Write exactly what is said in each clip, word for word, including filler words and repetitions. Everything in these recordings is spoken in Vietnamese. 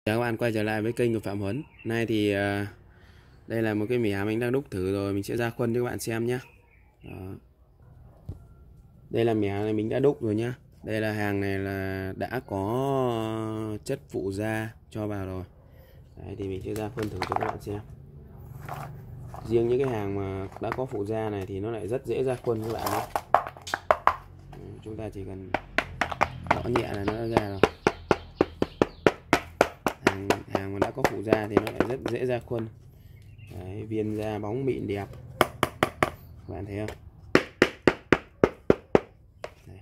Chào các bạn quay trở lại với kênh của Phạm Huấn. Nay thì uh, đây là một cái mẻ mình đang đúc thử rồi, mình sẽ ra khuôn cho các bạn xem nhé. Đó. Đây là mẻ này mình đã đúc rồi nhá. Đây là hàng này là đã có chất phụ gia cho vào rồi. Đấy, thì mình sẽ ra khuôn thử cho các bạn xem. Riêng những cái hàng mà đã có phụ gia này thì nó lại rất dễ ra khuôn các bạn nhé. Chúng ta chỉ cần gõ nhẹ là nó đã ra rồi. Hàng, hàng mà đã có phụ gia thì nó lại rất dễ ra khuôn. Đấy, viên da bóng mịn đẹp, các bạn thấy không? Đấy.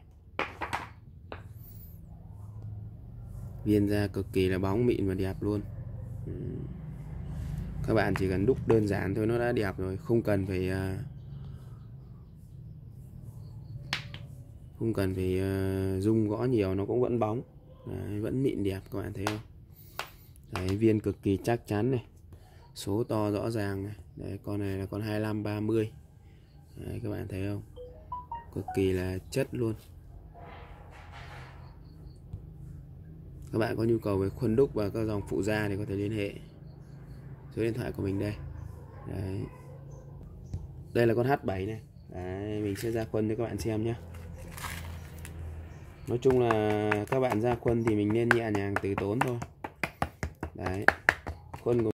Viên da cực kỳ là bóng mịn và đẹp luôn. Các bạn chỉ cần đúc đơn giản thôi nó đã đẹp rồi, không cần phải không cần phải rung gõ nhiều nó cũng vẫn bóng. Đấy, vẫn mịn đẹp, các bạn thấy không? Đấy, viên cực kỳ chắc chắn này, số to rõ ràng này. Đấy, con này là con hai lăm ba mươi. Đấy, các bạn thấy không? Cực kỳ là chất luôn. Các bạn có nhu cầu về khuôn đúc và các dòng phụ gia thì có thể liên hệ số điện thoại của mình đây. Đấy. Đây là con H bảy này. Đấy, mình sẽ ra khuôn cho các bạn xem nhé. Nói chung là các bạn ra khuôn thì mình nên nhẹ nhàng từ tốn thôi. Đấy, khuôn của